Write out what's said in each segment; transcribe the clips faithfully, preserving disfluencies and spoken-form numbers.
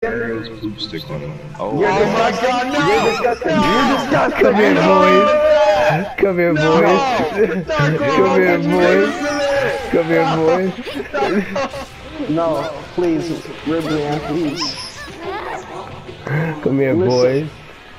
Arrows poop stick on him. Oh, You're oh my god, no! You're disgusting. No! You're disgusting. Come here, boys. Come here, No! boys. No! Come here, boys. Come here, boys. No, please, Ribley, please. Come here, Listen. boys.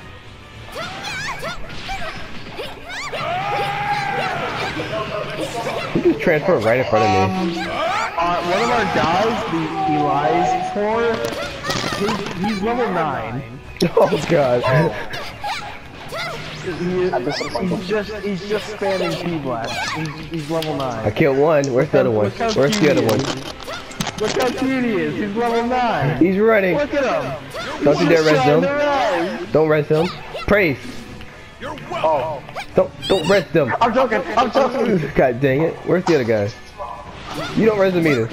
You just transfer right in front of me. Uh, one of our guys, the Eli's for, he's, he's level nine. Oh god. He, he's just he's just spamming P-Blast. He's, he's level nine. I killed one. Where's the other one? Where's the other one? Look how cute he is. He's level nine. He's running. Look at him. Don't you dare res him. him. Don't res him. Praise. Oh. Don't don't res them. I'm joking. I'm joking. God dang it. Where's the other guy? You don't res him either.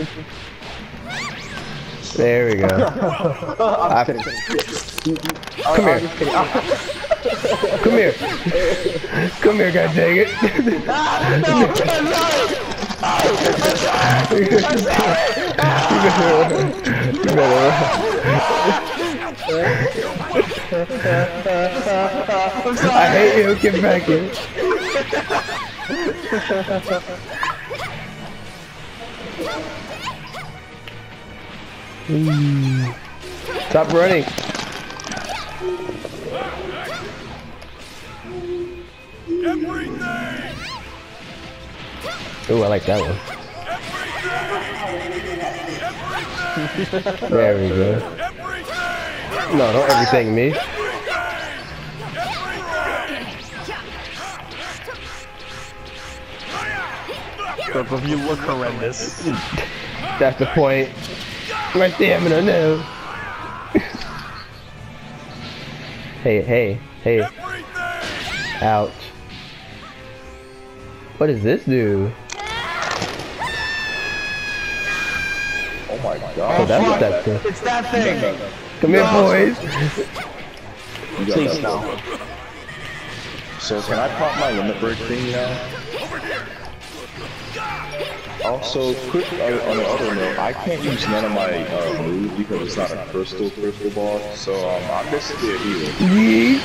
There we go. I'm I, kidding. come here. Come here. Come here, god dang it. I hate you. Get back here. Stop running. Ooh, I like that one. There we go. No, don't everything me. Both of you look horrendous. That's the point. My stamina, no. Hey, hey, hey. Ouch. What does this do? oh my god. Oh, that's what that does. It's that thing. Come here, boys. You got Please, that. no. So can I pop my limit break thing now? Also, quick uh, on the other note, I can't use none of my uh, moves because it's not a crystal crystal ball, so um, I'm basically a hero. Yeet.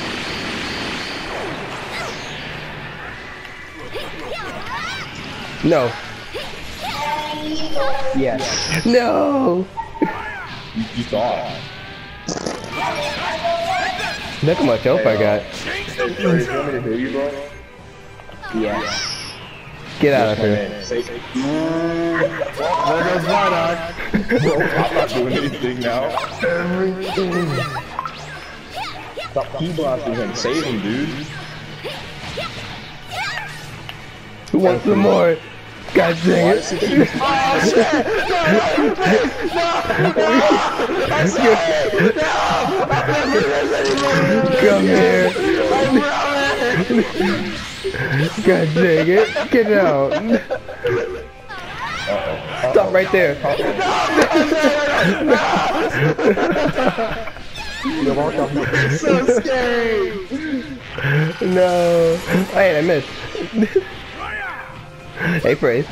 No. Yes. No. You, you thought. Look how much health I got. Hey, Trey, you want me to heal you, bro? Yes. Get out of here. Say, There goes Bardock. I'm not doing anything now. Stop P-blasting him. Save him, dude. Who wants some more? God dang it. Oh shit! Come here. God dang it. Get out. Stop right there. You're welcome. So scary! No. Hey, I missed. Hey, Praise.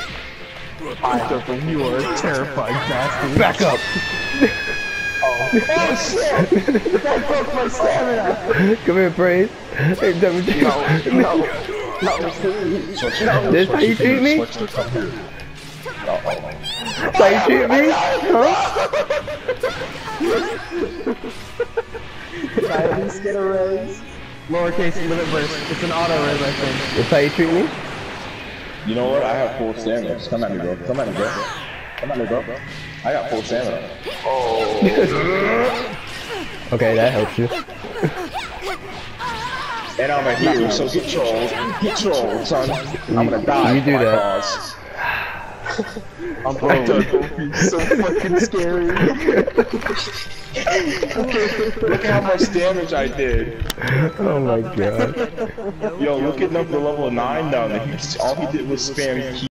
You are a terrifying bastard. Back up. Oh shit! That broke my stamina! Come here, Praise. Hey, W G. No, no, no, This how you treat me? Switch to come here. Uh-oh. That's how you treat me? Huh? Can I at least get a raise? Lowercase limit burst. It's an auto res, I think. That's how you treat me? You know what? I have full stamina. Just come at me, bro. Come at me, bro. Come at me, bro. I got full stamina. Okay, that helps you. And I'm a hero, so get trolled. Get trolled, son. I'm gonna die. You do for my that. cause. I'm totally so fucking scary. Look how much damage I did. Oh my god. Yo, look at number level nine down there. He, all he did was spam